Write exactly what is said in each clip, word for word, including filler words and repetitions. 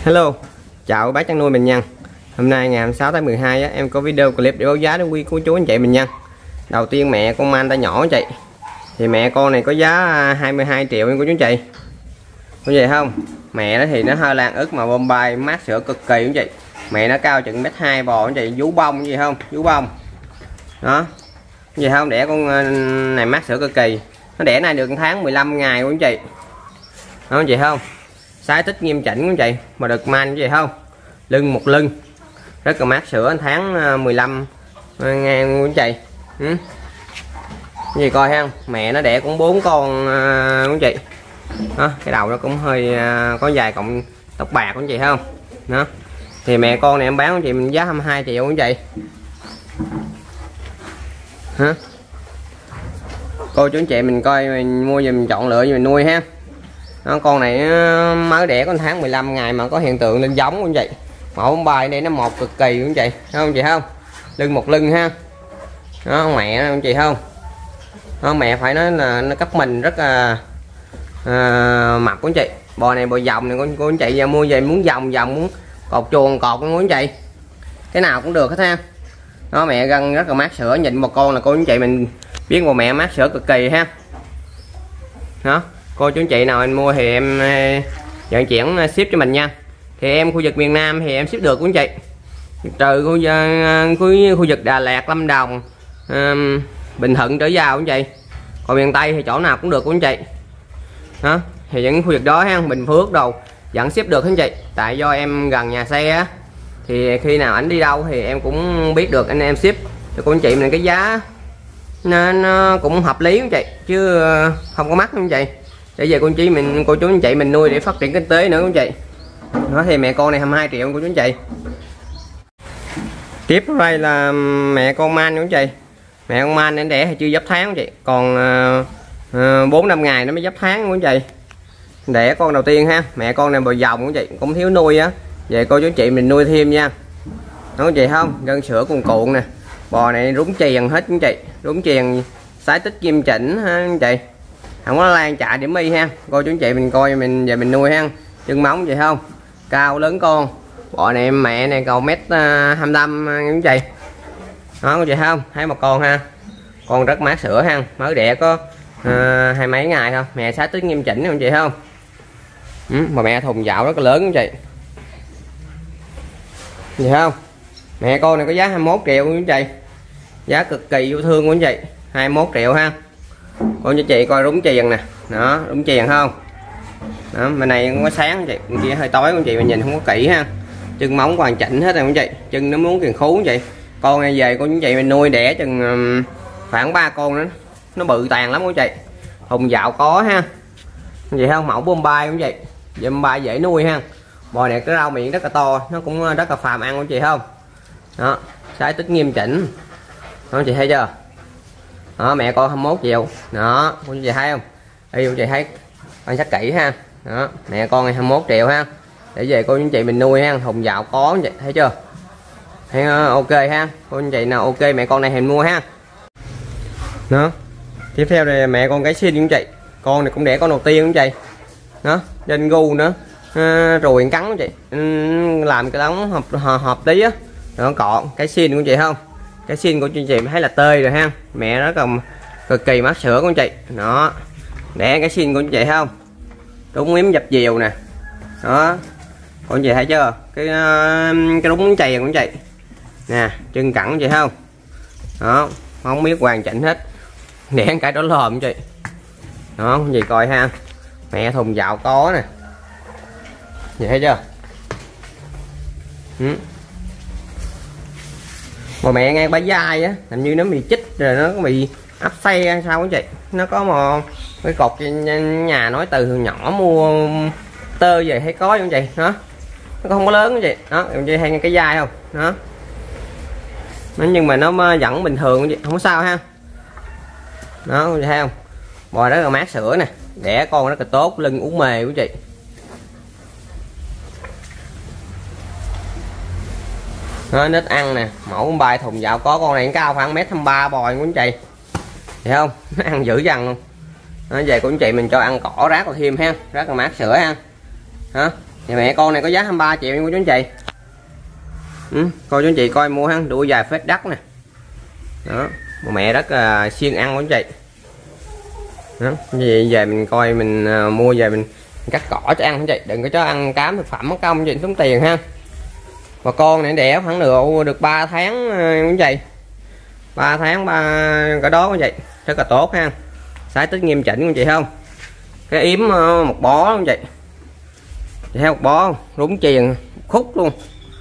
Hello, chào bác chăn nuôi mình nha. Hôm nay ngày hai mươi sáu tháng mười hai á, em có video clip để báo giá đến quý cô chú anh chị mình nha. Đầu tiên mẹ con Manta nhỏ anh chị. Thì mẹ con này có giá hai mươi hai triệu nha cô chú anh chị. Có gì không? Mẹ nó thì nó hơi lan ức mà Bombay mát sữa cực kỳ anh chị. Mẹ nó cao chừng mét hai bò anh chị, vú bông gì không? Vú bông. Đó. Gì không? Đẻ con này mát sữa cực kỳ. Nó đẻ này được một tháng mười lăm ngày của anh chị. Đó anh chị không? Sái tích nghiêm chỉnh của chị mà được man gì không, lưng một lưng rất là mát sữa, tháng mười lăm ngàn của chị. Ừ. Gì coi ha, mẹ nó đẻ cũng bốn con của chị. Đó, cái đầu nó cũng hơi có vài cọng tóc bạc của chị không. Đó thì mẹ con này em bán của chị mình giá hai mươi hai triệu của chị. Hả? Cô chú anh chị mình coi mình mua gì mình chọn lựa gì mình nuôi ha. Đó, con này mới đẻ có tháng mười lăm ngày mà có hiện tượng lên giống của anh chị. Mẫu bài đây nó một cực kỳ của anh chị, không chị không? Lưng một lưng ha. Đó mẹ anh chị không? Đó, mẹ phải nói là nó cấp mình rất là à, mập của anh chị. Bò này bò dòng này của anh chị mua về muốn dòng dòng muốn cột chuồng cột của anh chị. Cái nào cũng được hết ha. Đó mẹ gân rất là mát sữa, nhìn một con là cô anh chị mình biết một mẹ mát sữa cực kỳ ha. Đó. Cô chú anh chị nào anh mua thì em vận chuyển ship cho mình nha. Thì em khu vực miền Nam thì em ship được của anh chị, trừ khu, khu, khu vực Đà Lạt, Lâm Đồng, um, Bình Thuận trở vào anh chị. Còn miền Tây thì chỗ nào cũng được của anh chị. Đó thì những khu vực đó ha, Bình Phước đồ vẫn ship được anh chị. Tại do em gần nhà xe á, thì khi nào ảnh đi đâu thì em cũng biết được anh em ship cho cô anh chị mình cái giá nó, nó cũng hợp lý anh chị, chứ không có mắc anh chị. Để về cô anh chị mình cô chú anh chị mình nuôi để phát triển kinh tế nữa anh chị. Đó thì mẹ con này hai mươi hai triệu cô chú anh chị. Tiếp đây là mẹ con man anh chị. Mẹ con man đến đẻ thì chưa dấp tháng anh chị, còn bốn năm ngày nó mới dấp tháng anh chị. Đẻ con đầu tiên ha. Mẹ con này bò dòng anh chị, cũng thiếu nuôi á. Về cô chú anh chị mình nuôi thêm nha. Đó anh chị không? Gân sữa cuồn cuộn nè. Bò này rúng chèn hết anh chị, rúng chèn sái tích nghiêm chỉnh ha anh chị. Không có lan chạy điểm y ha. Cô chú anh chị mình coi mình về mình nuôi ha. Chân móng vậy không? Cao lớn con. Bò này mẹ này cầu mét hai mươi lăm anh chị. Đó cô chị không? Thấy một con ha. Con rất mát sữa ha. Mới đẻ có uh, hai mấy ngày thôi. Mẹ sái tích nghiêm chỉnh anh chị không? Ừ, mà mẹ thùng dạo rất là lớn anh chị. Vậy không? Mẹ con này có giá hai mươi mốt triệu anh chị. Giá cực kỳ yêu thương của anh chị. hai mươi mốt triệu ha. Cô anh chị coi rúng chèn nè. Đó, rúng chèn không? Đó, bên này không có sáng chị, bên kia hơi tối anh chị, mình nhìn không có kỹ ha. Chân móng hoàn chỉnh hết rồi anh chị. Chân nó muốn kiền khú anh chị. Con này về cô anh chị mình nuôi đẻ chừng um, khoảng ba con nữa. Nó bự tàn lắm anh chị. Thùng dạo có ha. Vậy không? Mẫu Bombay anh chị. Bombay dễ nuôi ha. Bò này cái rau miệng rất là to, nó cũng rất là phàm ăn anh chị không? Đó, sái tích nghiêm chỉnh. Đó anh chị thấy chưa? Đó mẹ con hai mươi mốt triệu. Đó, cô chị thấy không? Đây cô chị thấy quan sát kỹ ha. Đó, mẹ con này hai mươi mốt triệu ha. Để về cô anh chị mình nuôi ha, thùng dạo có anh chị, thấy chưa? Thấy ok ha. Cô anh chị nào ok mẹ con này thì mua ha. Đó. Tiếp theo đây mẹ con cái xin anh chị. Con này cũng đẻ con đầu tiên anh chị. Đó, trên gu nữa. À, rồi cắn anh chị. Ừ, làm cái đống hợp hợp tí á. Đó cọ cái xin của chị không? Cái xin của chị thấy là tơi rồi ha. Mẹ nó còn cực kỳ mát sữa của anh chị. Đó. Đẻ cái xin của anh chị không? Đúng miếng dập dìu nè. Đó. Con chị thấy chưa? Cái cái đúng chày của anh chị. Nè, chân cẳng chị không? Đó, không biết hoàn chỉnh hết. Đẻ cái đó lòm chị. Đó, con gì coi ha. Mẹ thùng dạo có nè. Chị thấy chưa? Ừ. Mà mẹ ngay bả vai á, hình như nó bị chích rồi nó bị áp xe hay sao á chị. Nó có một cái cột nhà nói từ nhỏ mua tơ về thấy có không chị. Đó. Nó không có lớn chị. Đó, chị hay cái vai không? Đó. Nó nhưng mà nó vẫn bình thường chị, không có sao ha. Đó, chị thấy không? Bò rất là mát sữa nè, đẻ con rất là tốt, lưng uống mề của chị. Nó nít ăn nè, mẫu bài thùng dạo có, con này cao khoảng mét hai mươi ba bò của anh chị. Thấy không? Nó ăn dữ dằn luôn. Nó về của anh chị mình cho ăn cỏ rác vào thêm ha, rất là mát sữa ha. Hả? Thì mẹ con này có giá hai mươi ba triệu nha cô chú anh chị. Ừ, cô chú anh chị coi mua ha, đuôi dài phết đất nè. Đó, mẹ rất là siêng ăn của anh chị. Đó, vì về mình coi mình uh, mua về mình cắt cỏ cho ăn anh chị, đừng có cho ăn cám thực phẩm mất công chị tốn tiền ha. Và con này đẻ khoảng được được ba tháng uh, anh chị. ba tháng ba cái đó anh chị, rất là tốt ha. Sái tích nghiêm chỉnh anh chị không? Cái yếm uh, một bó anh chị. Chị thấy một bó không? Rúng chuyền khúc luôn.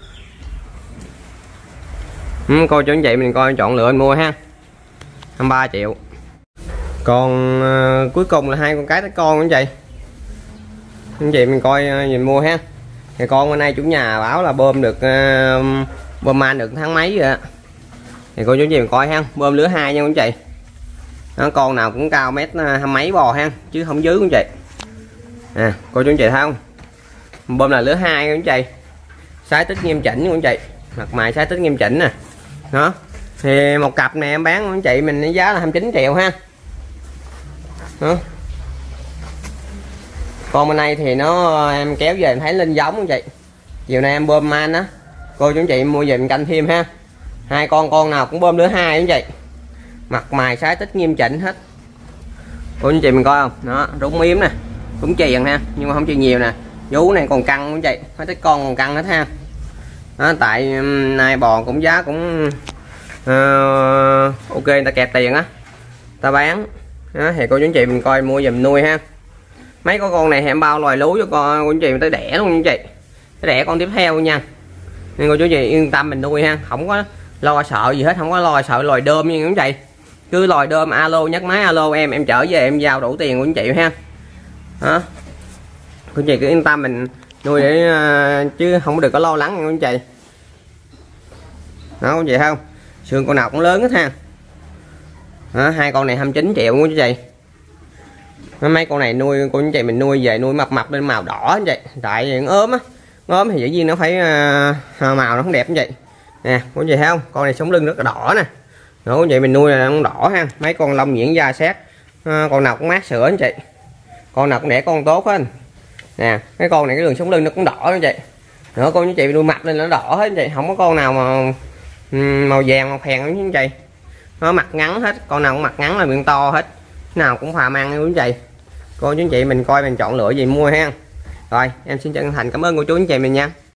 Ừ, coi cho anh chị mình coi chọn lựa anh mua ha. hai mươi ba triệu. Còn uh, cuối cùng là hai con cái tới con anh chị. Anh chị mình coi uh, mình mua ha. Thì con hôm nay chủ nhà bảo là bơm được uh, bơm man được tháng mấy rồi ạ. Thì cô chú anh chị mình coi ha, bơm lứa hai nha anh chị. Đó, con nào cũng cao mét hai mấy bò ha, chứ không dưới anh chị. À, cô chú anh chị thấy không? Bơm là lứa hai anh chị. Sái tích nghiêm chỉnh anh chị. Mặt mày sái tích nghiêm chỉnh nè. Đó. Thì một cặp này em bán anh chị mình giá là hai mươi chín triệu ha. Đó. Con bên này thì nó em kéo về em thấy lên giống anh chị. Chiều nay em bơm man á. Cô chú anh chị mua về mình canh thêm ha. Hai con con nào cũng bơm lứa hai anh chị. Mặt mày sái tích nghiêm chỉnh hết. Cô chú anh chị mình coi không? Đó, rúng yếm nè. Rúng chuyền ha, nhưng mà không chuyền nhiều nè. Vú này còn căng anh chị, mấy cái con còn căng hết ha. Đó, tại nay bò cũng giá cũng uh, ok, người ta kẹt tiền á, ta bán. Đó, thì cô chú anh chị mình coi mua giùm nuôi ha. Mấy con con này em bao loài lú cho con cô chú anh chị mình tới đẻ luôn anh chị, tới đẻ con tiếp theo nha. Nên cô chú anh chị yên tâm mình nuôi ha, không có lo sợ gì hết, không có lo sợ loài đơm như anh chị. Cứ loài đơm alo nhắc máy alo em em trở về em giao đủ tiền của anh chị ha. Đó, cô chị cứ yên tâm mình nuôi để uh, chứ không được có lo lắng nha anh chị. Đó cô chị không, xương con nào cũng lớn hết ha. Đó, hai con này hai mươi chín triệu của chị. Mấy con này nuôi cô chị mình nuôi về nuôi mập mập lên màu đỏ anh chị, tại vì ốm á, ốm thì dĩ nhiên nó phải uh, màu nó không đẹp anh chị. Nè cô chị thấy không, con này sống lưng rất là đỏ nè. Đó cô chị mình nuôi là nó đỏ ha, mấy con lông nhuyễn da xét, uh, con nào cũng mát sữa anh chị, con nào cũng đẻ con tốt hết. Nè cái con này cái đường sống lưng nó cũng đỏ anh chị. Nữa con chú chị nuôi mặt lên nó đỏ hết anh chị, không có con nào mà um, màu vàng màu phèn anh chị. Nó mặt ngắn hết, con nào cũng mặt ngắn là miệng to hết, nào cũng phàm ăn anh chị. Cô chú chị mình coi mình chọn lựa gì mua ha. Rồi em xin chân thành cảm ơn cô chú anh chị mình nha.